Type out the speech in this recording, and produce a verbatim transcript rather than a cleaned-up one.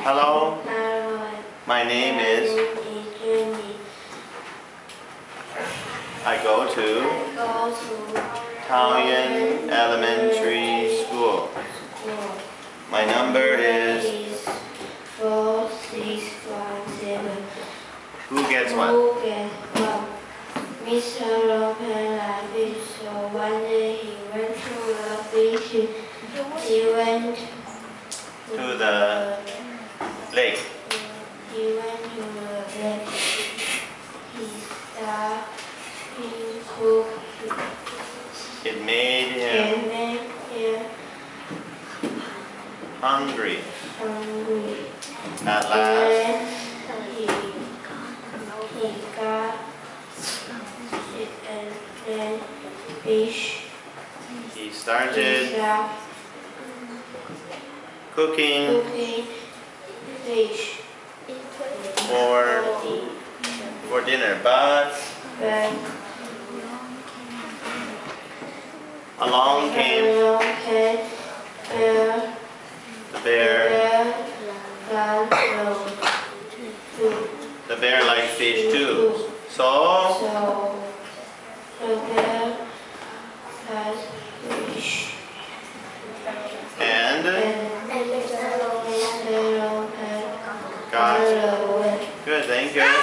Hello, Hello. my name My is. name is Jenny. I go to I go to Taoyuan Elementary School. school. My number is. is four six one seven. Who gets what? Who gets what? Mister Lopez liked fish, so one day he went to the beach. He went To the lake. He went to the lake. He started cook. It made him It made him hungry. hungry. At last, And he, he got it and then fish. he He started started cooking cooking fish for for the for dinner. But But along came along came bear, the bear. bear got food. The bear liked fish too. So So the bear has fish. and And the bear got got away. good. Thank you.